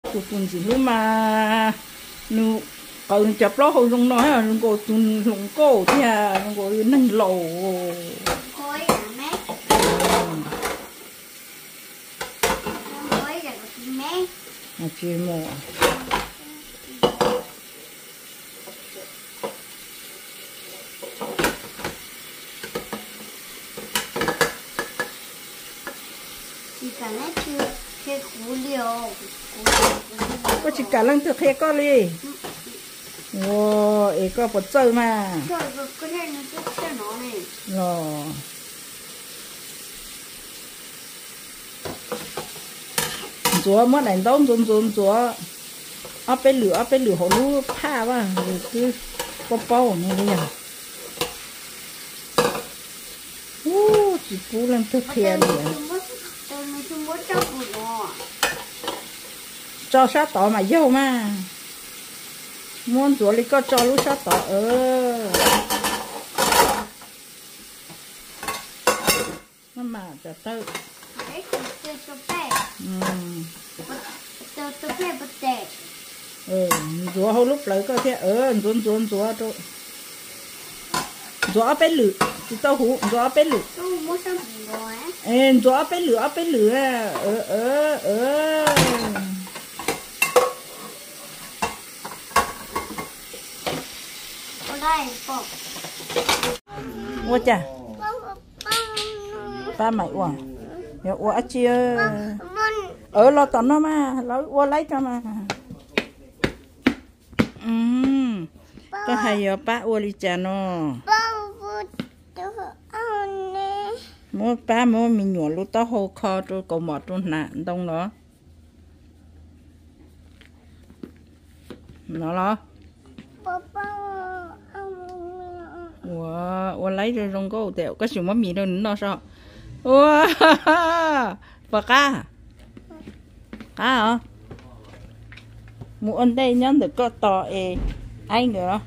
tụt tuần gì luôn mà nu còn chập lót không dùng nói à nu có tuần lủng cổ thì à nu có nâng lẩu khối là mấy khối là mấy à chị mò chỉ cần lấy chưa cái củ liều có chỉ cả lần thực hiện có đi wow ấy có bột chơi mà rồi cái này nó chút cho nó này rồi chúa mất đánh đông run chúa áp bên lửa họ lú pha quá cứ bao này bây giờ chỉ cú lần thực hiện cho sát tỏ mà dâu mà muốn chúa lấy có cho lúc sát tỏ nó mà cho tao chúa hầu lúc lấy có thế run chúa cho chúa bên lửa chỉ tao hú chúa bên lửa chúa bên lửa ủa chà ba mày ủa ủa chia lo tao nó mà ủa lấy cho mà có hay giờ ba ủa đi chả nó mua ba mua mình nhổ lúc tao hồ kho tôi còn mọt tôi nạn đông đó nó lo ủa lấy rồi trong có tẹo cái chuyện mắm mì đâu nó sao ủa và cá hả mua ăn đây nhá được có tỏ anh nữa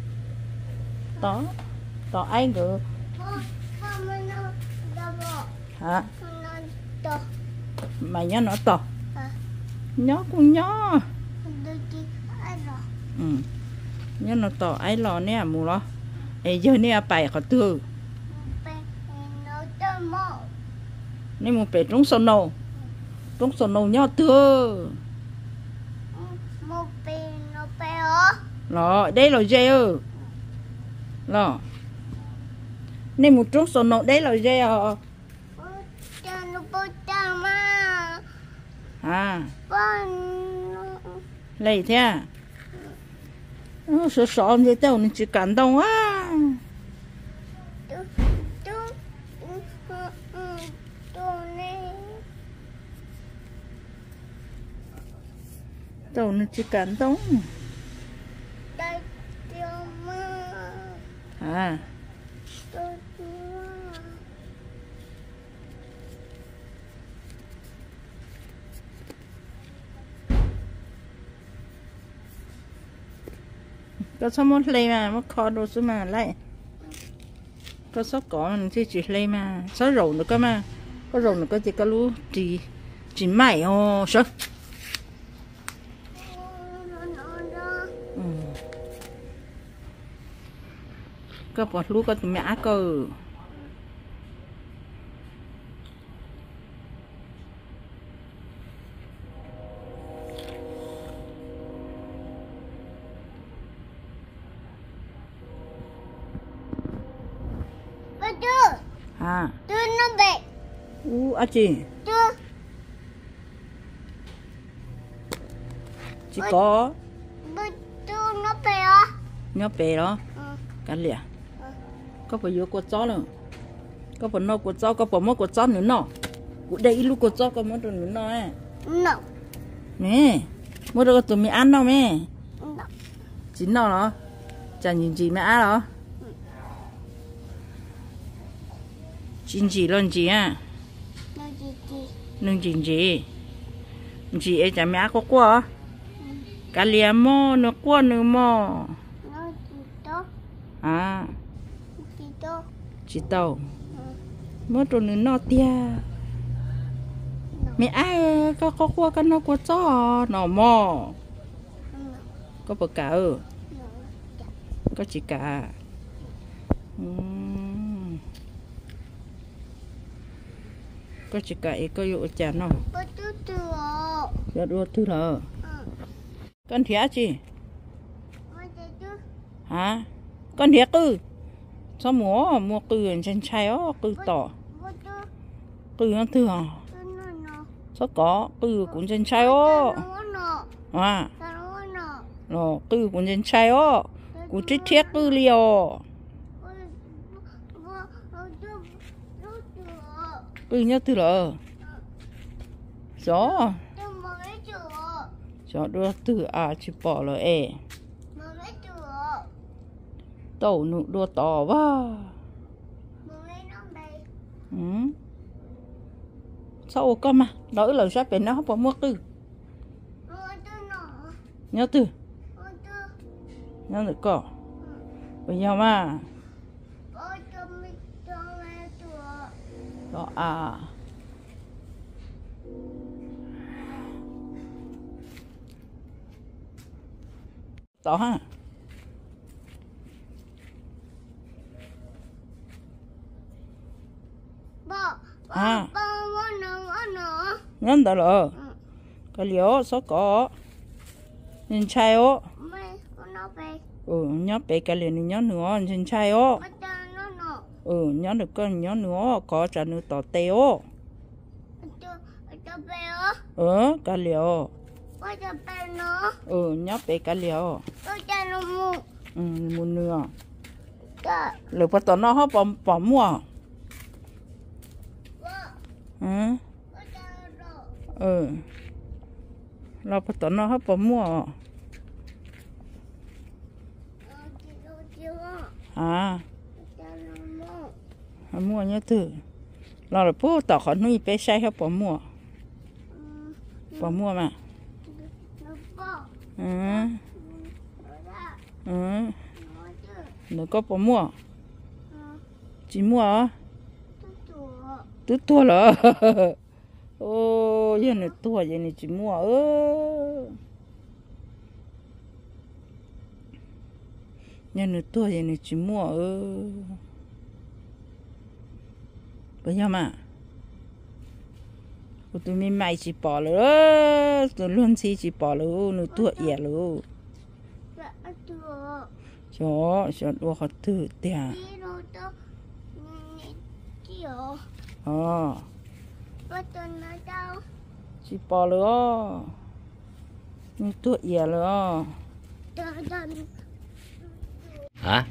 tỏ anh nữa hả mày nhá nó tỏ nhó cũng nhó nhá nó tỏ ai lò nè mù lo giờ nè bài khó thừa nên một bể trúng sồn nâu nhó thừa lò đây là dê lò nên một trúng sồn nâu đấy là dê lấy thế à sợ như tao nên chỉ cảm động á tao nên chỉ cảm động có số món lấy mà mất kho đồ số mà lại có số cỏ mình chỉ lấy mà số rầu nữa cơ mà có rầu nữa có chỉ có lú chỉ mày số có bọt lú có mẹ cơ nó bể chị chỉ có nó bể đó cái lìa có phải vô cột chó nữa có phải nô cột chó có phải mất cột chó nữa nọ đây lúc cột chó có mất nữa nọ nè mất được tụi mình ăn đâu mẹ chín đâu đó chả nhìn gì mẹ ăn đó chín gì luôn chị à nương chị ấy chả mẹ có qua cá lìa mò nó qua nữa mò chị tàu mất rồi nữa nó tia mẹ ai có qua cái nó qua chó nó mò có bờ cả có chỉ cả có chỉ cả có dụ chả nó giờ đua thứ rồi con thiệt chi hả con thiệt cứ sao mua cứ trên chai ó cứ tỏ cứ nó thứ à sao có cứ cũng trên chai ó à nó cứ cũng trên chai ó cũng chết thiết cứ liều cứ nhớ thứ rồi gió đưa từ chỉ bỏ rồi tàu nụ đua tỏ vào sao cơ mà đỡ lời sắp bên nó không có mua từ nhớ từ nhớ được cỏ bây giờ mà đó đó ha nhớ đó rồi cái liều số có nhìn chai ó nhớ bé cái liền nhớ nữa nhìn chai ó nhớ được con nhớ nữa có trả nữa tỏ teo cái liều nhớ bé cái liều muốn nữa lỡ bắt tao nó hấp bỏ mua lỡ bắt tao nó hấp bỏ mua mua nhớ thử lỡ là bố tao khỏi nuôi bé sai hấp bỏ mua mà nó có bỏ mua chỉ mua à tứ tua là ô giờ này tua giờ này chỉ mua giờ này tua giờ này chỉ mua bây giờ mà tụi mình mày chỉ bỏ rồi tụi luôn chỉ bỏ rồi nó tua ẻ rồi cho đua họ thử tiền chỉ bỏ rồi nó tua ẻ rồi hả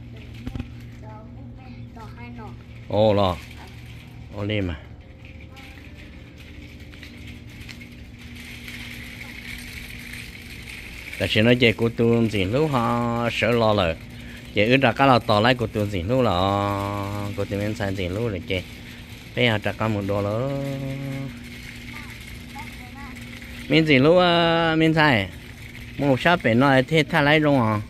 ô lo ô đi mà tại vì nó chơi của tôi gì lúc họ sợ lo rồi chơi ở đó cái là tỏ lại của tôi gì lúc là của tôi mình xài gì lúc là chơi bây giờ trả cả một đô nữa mình gì lúc mình xài một shop bên nó thế thay lại đúng không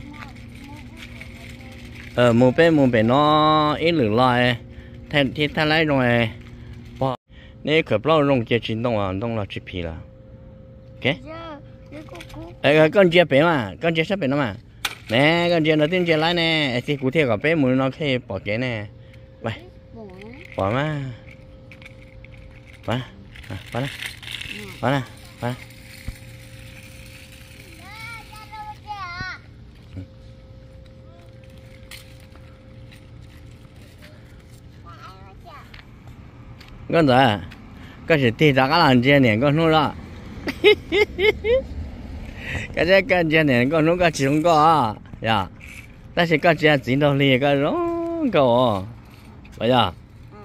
một bên nó ít lửa lại thế thay lại rồi nếu khởi bao rong chơi chuyển động là chip là ok con chia bé mà con chia sắp bé nó mà nè con chia nó tiên chia lại nè thì cụ thể có bé muốn nó khi bỏ cái nè vậy bỏ mà bỏ con rồi con chỉ thì ra cái làm chia nè con nuôi đó cái cái này con nó cái chuyện có à,但是个这钱都里个容够，不呀？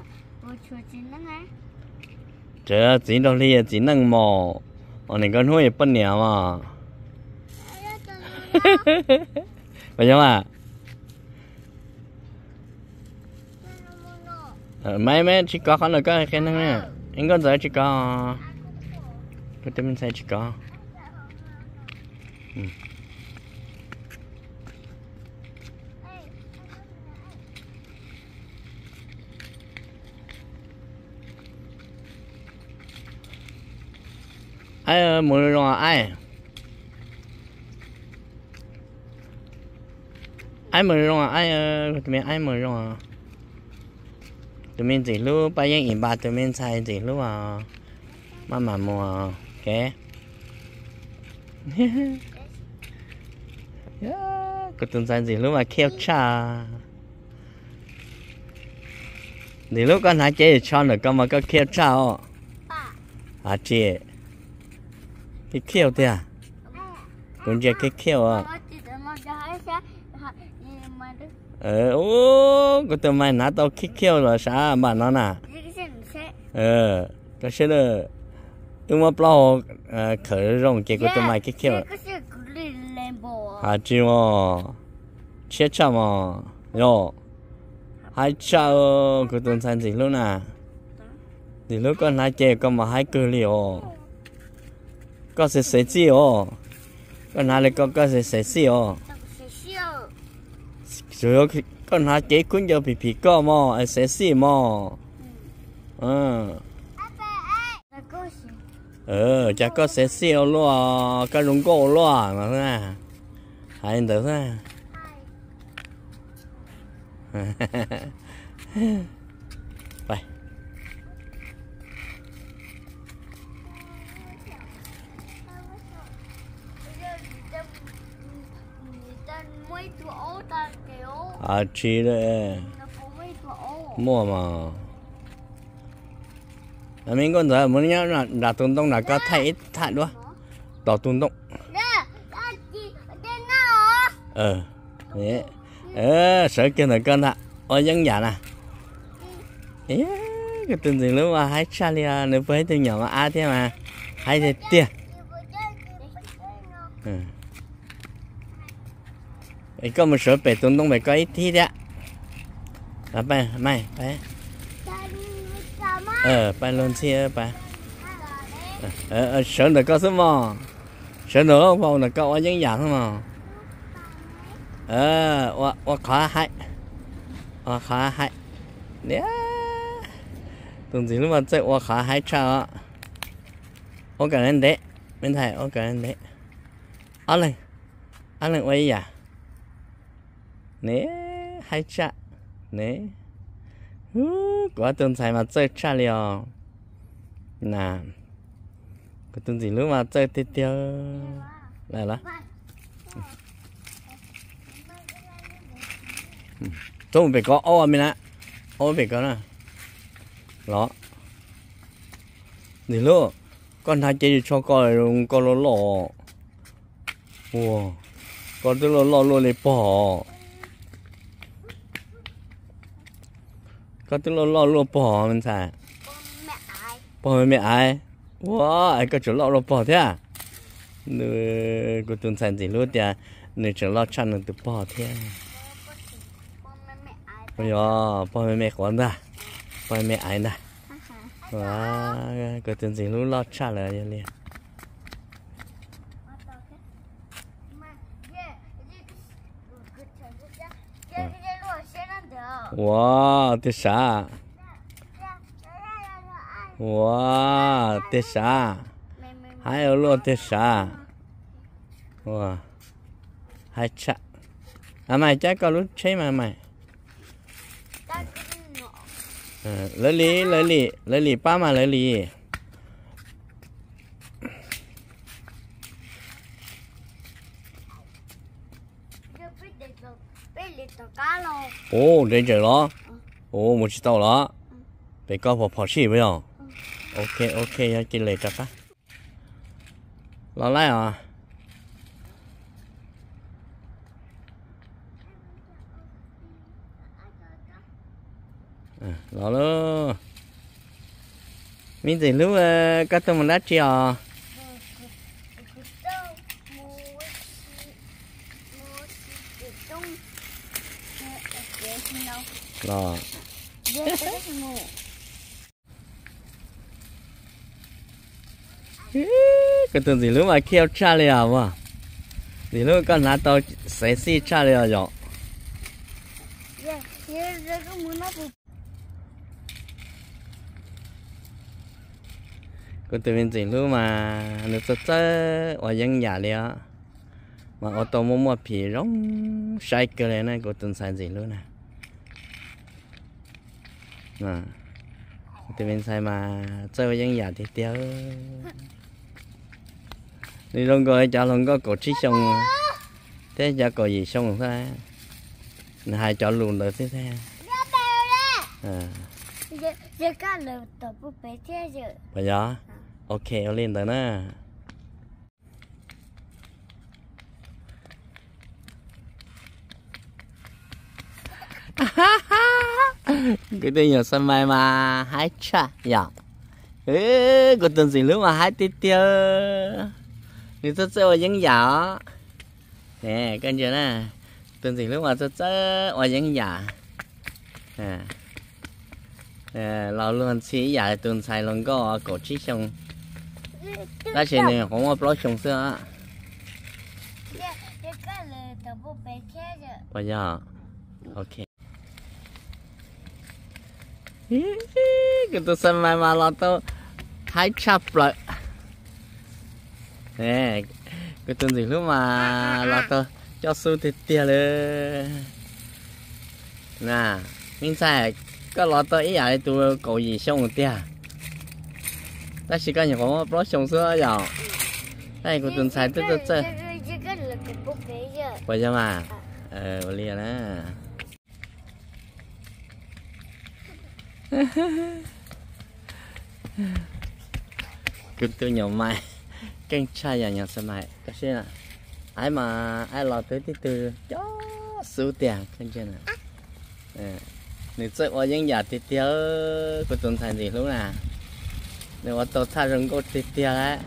这钱都里钱能么？我那个弄也不娘嘛，不行嘛？mấy chỉ có khán cái cái này, anh có giải chỉ có, cái tên mình sai chỉ có. ai muốn rồi ai muốn rồi tụi mình ai muốn rồi tụi mình chỉ lúc bây giờ in ba tụi mình xài chỉ lúc mà mua cái cái tuần xài gì lúc mà kêu cha thì lúc con hái chế cho nữa con mà có kêu cha không hả chị cái kêu thế à cũng chỉ cái kêu à cái tụi mày nãy tao kêu rồi sao mà nó nè cái xe đó tụi mà bao khởi rong cái của tụi mày kêu hả chị mà chết cha mà rồi hai cha của tụi thành gì luôn nè thì lúc con hai chơi con mà hai cơ liều có sẽ gì ô con hai lại có sẽ gì ô rồi con hai chơi cũng giờ bị co mà sẽ gì mà chắc có sẽ gì luôn cái rung cổ luôn mà nè hai đứa nè vậy chị đấy mua mà mình con giờ muốn nhớ là đã tung đông là có thay thay đó tỏ tung đông đấy sợ kia là con ạ ôi dân giả nè cái tên gì lúc mà hái cha lia nếu với từ nhỏ mà thế mà hái thì tiền cái con một số bể tung đông bể có ít thi đấy à bay bay bay luôn xe bay sợ được có số mò sợ nữa không phòng là có dân giả không mà khó hay nè tuần gì lúc mà chơi khó hay sao ô cả anh đấy bên thầy ô cả anh đấy ăn lên quay à nè hay cha nè quá tuần thầy mà chơi cha liò nè cái tuần gì lúc mà chơi tiêu tiêu là đó tôi phải có ô mình ạ ô phải có nè đó gì luôn con hai chơi cho con nó lò wow con tôi lò luôn để bỏ con tôi lò luôn bỏ mình xài bỏ mẹ ai wow ai có chỗ lò bỏ thế à người của tuần sản gì luôn thì người chỗ lò chăn được bỏ thế bây giờ bố mẹ còn ra bố mẹ ai nè cái tên gì lúc lo trả lời liền wow thế sao wow thế sao hai ở luôn thế sao wow hai chắc mày chắc có lúc chơi mà mày lấy lì ba mà lấy lì để chờ đó một chiếc tàu đó để có bỏ xì với không ok cái lệ chắc á lo lại à đó luôn mình thì lúc các tôi mình đã chiều rồi cái tuần gì lúc mà kêu cha liao mà thì lúc con lá tao sẽ xí cha liao rồi cô từ bên gì luôn mà nó rất ở dân nhà liền mà ô tô mua phì rong sai cái này này cô từng xài gì luôn nè từ bên xài mà chơi dân nhà thì tiêu đi luôn coi cho luôn có cổ trí xong thế cho cổ gì xong rồi sao hai cho luôn được thế thế giờ cá lợn tập bút bể thế giờ bây giờ ok ở lên tới nè cái tên nhỏ sân mai mà hái cha dạ có tên gì nữa mà hái tít tiêu thì rất sẽ ở những giả nè cái gì nè tên gì nữa mà rất sẽ ở những giả lâu luôn xí giả tuần xài luôn có cổ trí xong cái chuyện này không có bao xong xưa bây giờ ok cái tôi xem mai mà lo tôi hái chắp lại nè cái tuần gì lúc mà lo tôi cho số thịt tia lên nè mình xài có lo tôi ý vậy tôi cầu gì xong tia ta chỉ có những có bao xong xưa rồi đây cái tuần xài tôi chơi bây giờ mà liền á cứ từ nhỏ mai canh trai nhà nhà sớm mai cái gì nè ai mà ai lo tới từ cho số tiền cái gì nè nếu chơi ở những nhà thì tiêu của tuần thành gì lúc nào nếu ở tàu xa rừng có thì tiêu đấy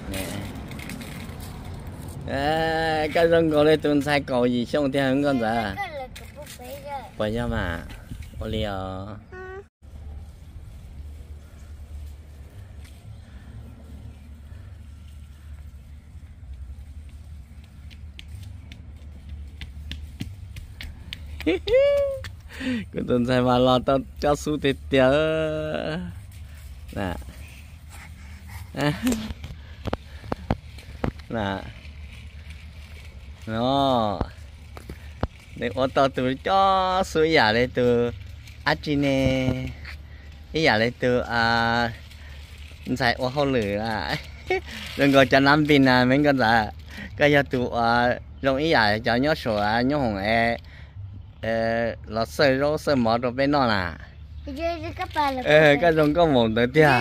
cái rừng có lên tuần sai cầu gì xong thì không con gì bây giờ mà Olio cái tuần sai mà lo tao cho số tiền tiêu nè nè nó để ô tô từ cho số giả đây từ Achine cái giả đây từ xài ô hậu lửa đừng gọi cho năm pin à mấy con giả cái giờ từ dùng ý giả cho nhớ sổ nhớ hồng nó sơi rô sơi mỏ rồi bên nó nè cái dùng có một tới tia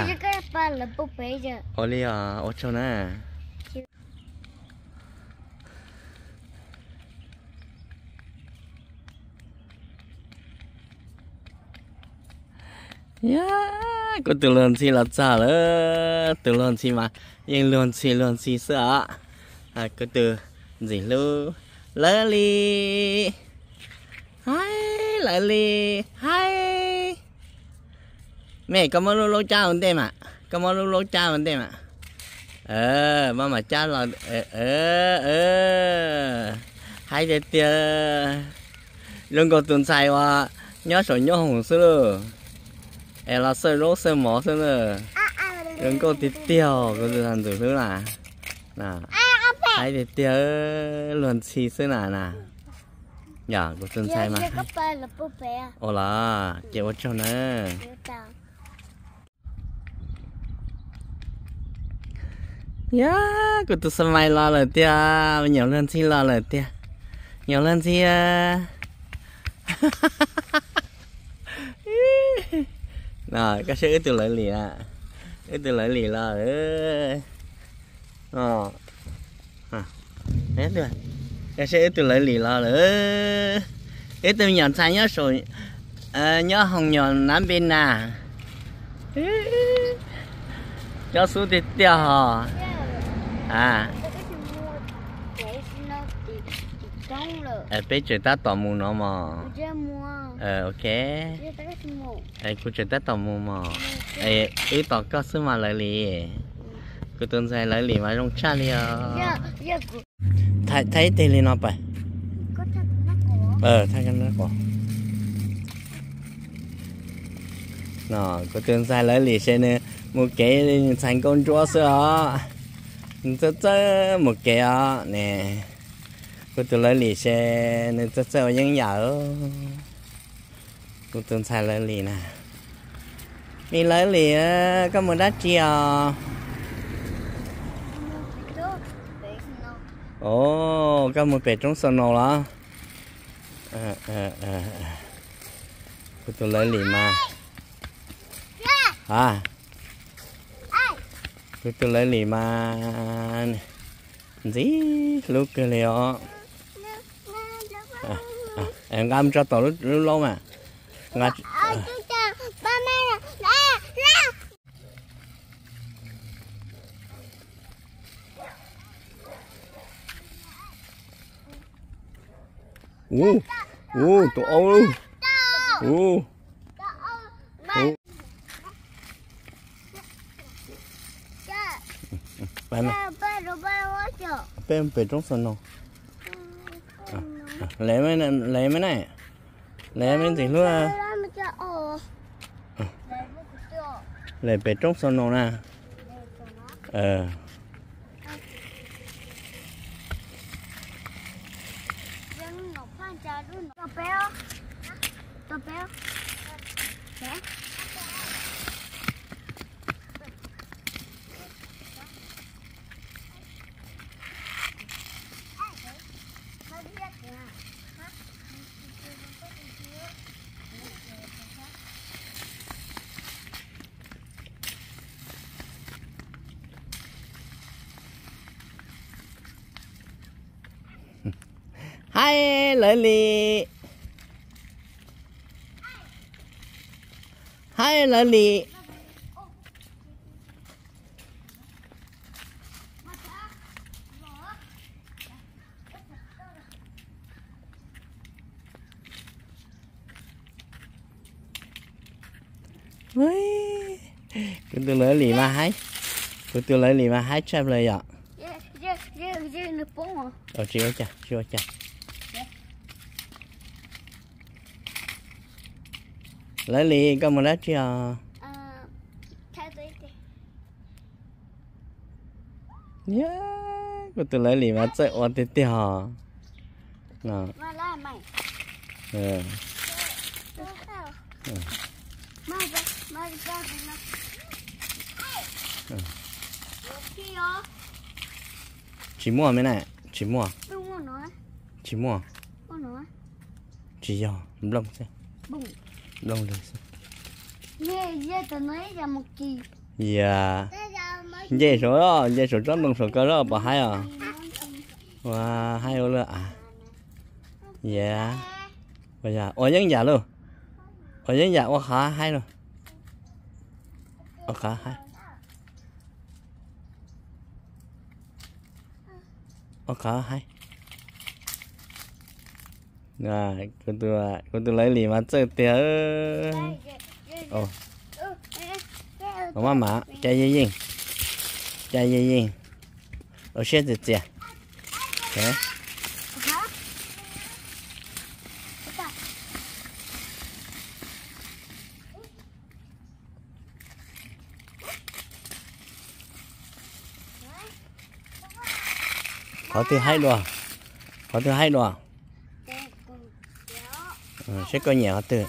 ô li ô châu nè có từ lần xí là sao nữa từ lần xí mà nhưng lần xí sợ có từ gì luôn lỡ li hai lỡ li hai mẹ có món lô cha vấn đề mà có món lô cha vấn đề mà mà cha là hai đứa tia đừng có tuần sai qua nhớ sổ nhớ hồng xưa là sợi rốt sợi mỏ xưa nữa đừng có tít tiêu có từ thằng thứ là hai đứa tia luồn xì xưa nè dạ có tuần sai mà ồ là chịu cho nữa có tuần sai mai lo rồi tia nhiều lần xí lo rồi tia nhiều lần xí rồi cái sẽ từ lợi lì à từ lợi lì là hết rồi cái sẽ từ lợi lì là cái từ nhọn sai nhớ rồi nhớ hồng nhọn nắm bên nè cho số tiền tiêu hò bây giờ ta tỏ mù nó mà ok cô chơi tết tàu mù mà ý tỏ có số mà lại lì cô tuần sai lại lì mà trong cha lì thấy tên lì nó phải thấy cái nó có nó cô tuần sai lại lì xe nè một cái thành công chúa sữa một cái nè cô tôi lấy lì xe nên cho những nhở cô tôi xài lấy lì nè mình lấy lì có một đắt chi ồ có một bể trong sân nổ đó cô tôi lấy lì mà cô tôi lấy lì mà gì lúc cái liệu em ngâm cho tao lúc lâu mà ngắt tụi ô luôn bên bên trong sân đâu lấy mấy này lấy mấy gì luôn lấy bên trong sân đâu nè hai lợi lì cái tôi lợi lì mà hay cái tôi lợi lì mà hay chép lời ạ chưa chả lấy lì có một lát chưa cô tôi lấy lì mà chạy qua tiếp theo nào chỉ mua mấy này chỉ mua chỉ do lông xem lông được dạ dễ số đó dễ số trong đồng số cơ đó bỏ hai và hai ô nữa dạ bây giờ ôi những giả luôn ôi những giả ô khá hai rồi ô khá hai ô khá hai rồi cô tôi lấy lì mà chơi tía mà chạy gì ở xe gì thế có thứ hai đồ sẽ có nhiều từ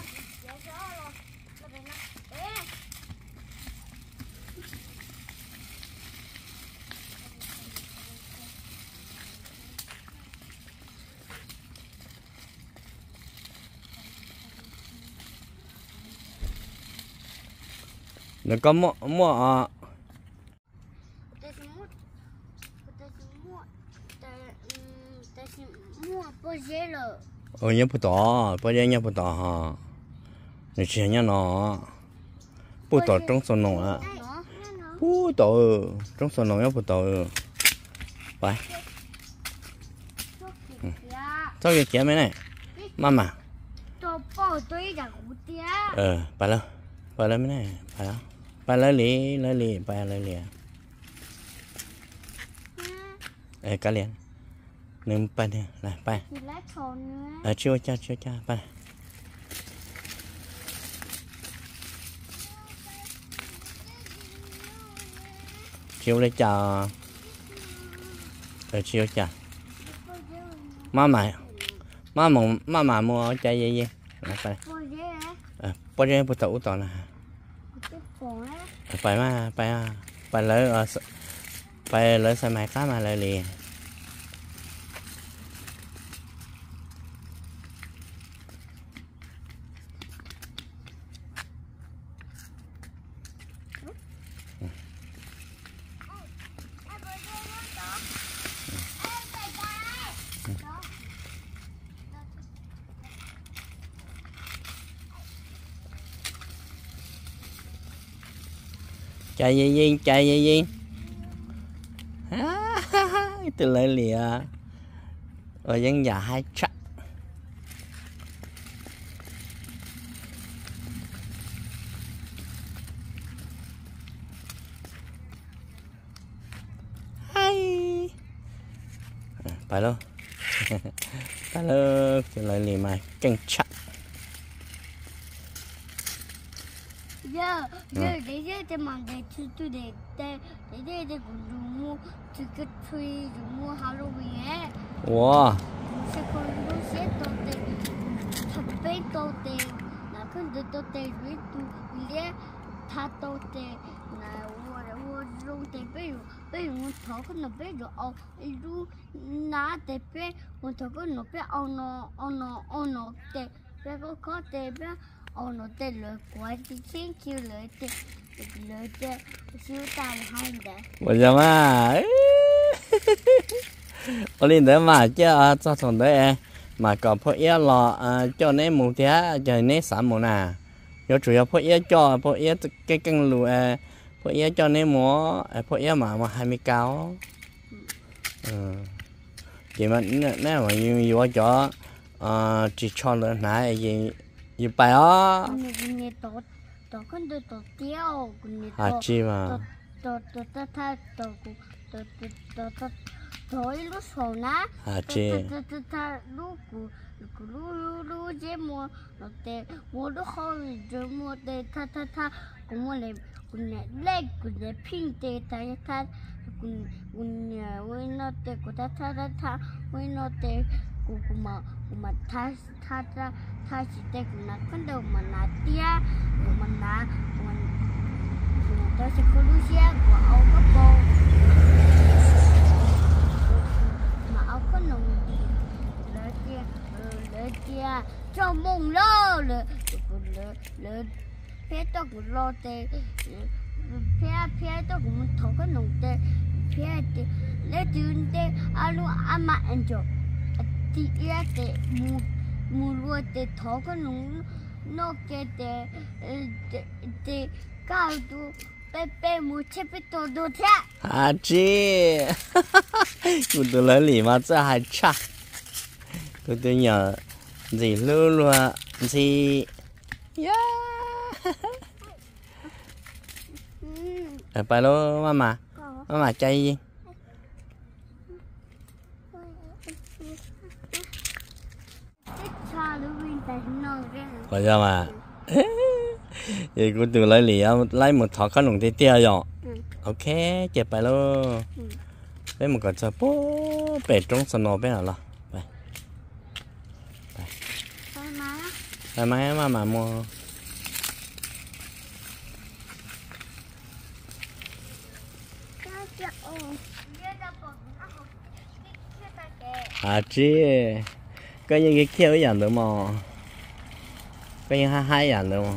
nó có mua nhớ bút tỏ bây giờ nhớ bút tỏ ha nó chỉ nhớ nó bút tỏ trong sân nông bút tỏ trong sân nông nhớ bút tỏ vậy sao cái kia mấy này mama bà lên mấy này bà lấy lì bà lấy lì cá liền nâng bà nè này bà chưa cha bà chiều lấy chả chiều chả mama mua trái gì phải bao nhiêu bữa tàu tàu nè phải lấy xe máy cá mà lấy liền chạy gì từ lấy lìa rồi dân già hai chắc hay phải luôn từ lấy lìa mà căng chắc giờ để để mang để chú để cũng mua chú cái truy cũng mua Halloween wow sẽ còn lúc sẽ tổ để thập bé tổ để là con để tổ để với tu lẽ thà tổ để là我用để bé我thọ con nó bé rồi lu na để bé我thọ con nó bé ono để bé có để bé nó để lỡ quay thì chính chiều lỡ để siêu tàn hay đấy bây giờ mà ở lên đó mà chứ cho thằng đấy mà còn phải ít lọ cho nên một thế cho nên sản một nè do chủ yếu phải ít cho phải ít cái cân lụa phải ít cho nên mua phải ít mà 20 cao chỉ mà nếu mà nhiều cho chỉ cho nữa này gì bài á tổ con đôi tổ tiêu chi mà tổ lúc sầu ná chi lúc lúc chế mua nó tê mua lúc không rồi mua tê tha cũng mua lấy cũng lấy cũng lấy pin tê tha cũng với nó tê cũng tha với nó tê cũng mà tha chỉ tê cũng là con đầu mà là tia mà là tôi sẽ có lúc xe của ông các cô mà ông có nồng lỡ tia cho mông lo lỡ phía tôi cũng lo tê phía tôi cũng thấu cái nồng tê phía tê lấy tiền tê alo ama anh cho thì tê mua luôn tê thấu cái nồng nó cái tê cao tu bé mua chế bé đồ thế chi cô tôi lấy lì mà这还差cô tôi nhờ gì luôn gì ya phải lo mama chạy gì bây giờ mà vậy cô tôi lấy lì lấy một thỏi khăn lồng tiếp theo rồi ok chụp bài luôn lấy một cái chụp bố bể trong sân nó bên nào là bài mà mua chi cái gì cái kêu cái dạng được mà cái gì hai dạng được mà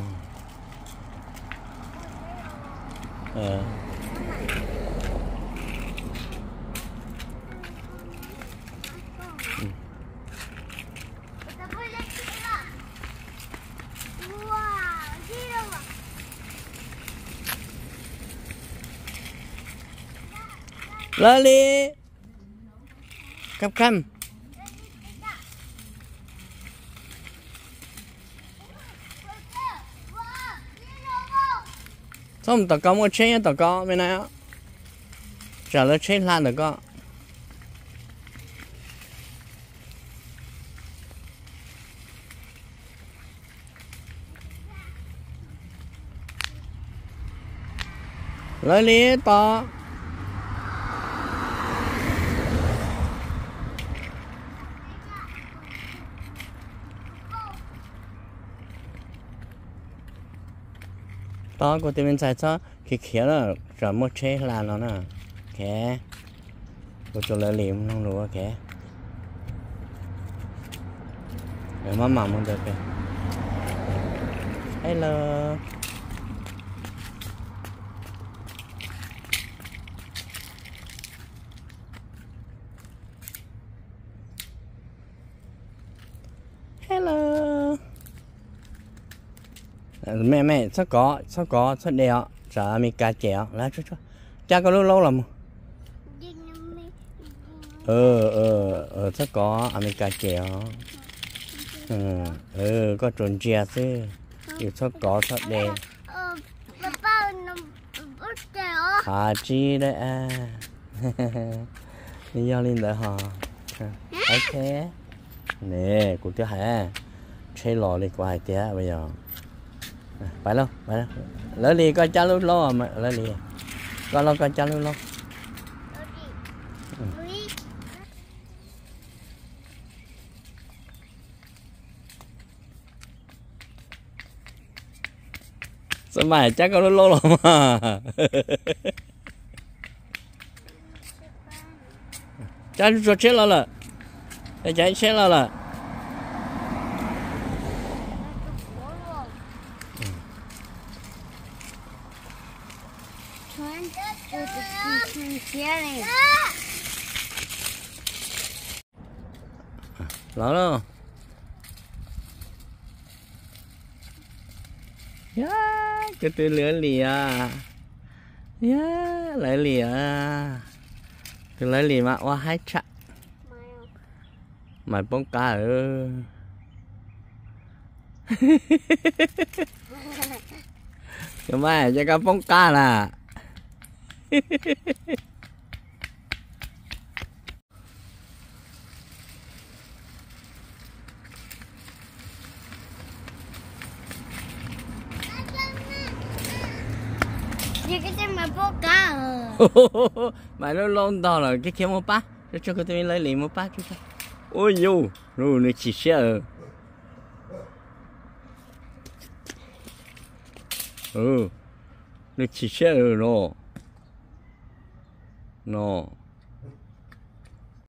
Lali cam xong tao có một chế tao có bên này trả lời chế lan được có Lali to đó cô tìm bên trái cho khi khía là rồi một chế là nó nè kẻ cô cho lấy liềm không đủ kẻ rồi mà mỏng một được kìa hello hello mẹ sao có đeo sợ mi cá chèo lá chút cha có lâu lắm sao có Amica chèo có trồn chè chứ yêu sao có sao đen chi đấy à đi giao lên đợi họ ok nè cụ tiêu hả chơi lò đi qua hai tía bây giờ phải luôn lấy đi coi cha luôn lo mà lấy đi coi cha luôn lo sao mày chắc có lâu lắm mà cha cho chết là để chạy chết là lỡ đâu cái tôi lửa lìa lấy lìa tôi lấy lìa mà qua hai chặt mày bông cá ơ cái mày cho cá bông cá là cái mà bố cá mày nó lon to là cái kia một bát cho cái tôi lấy liền một bát chứ ôi yo rồi nó chỉ xe nó chỉ xe rồi nó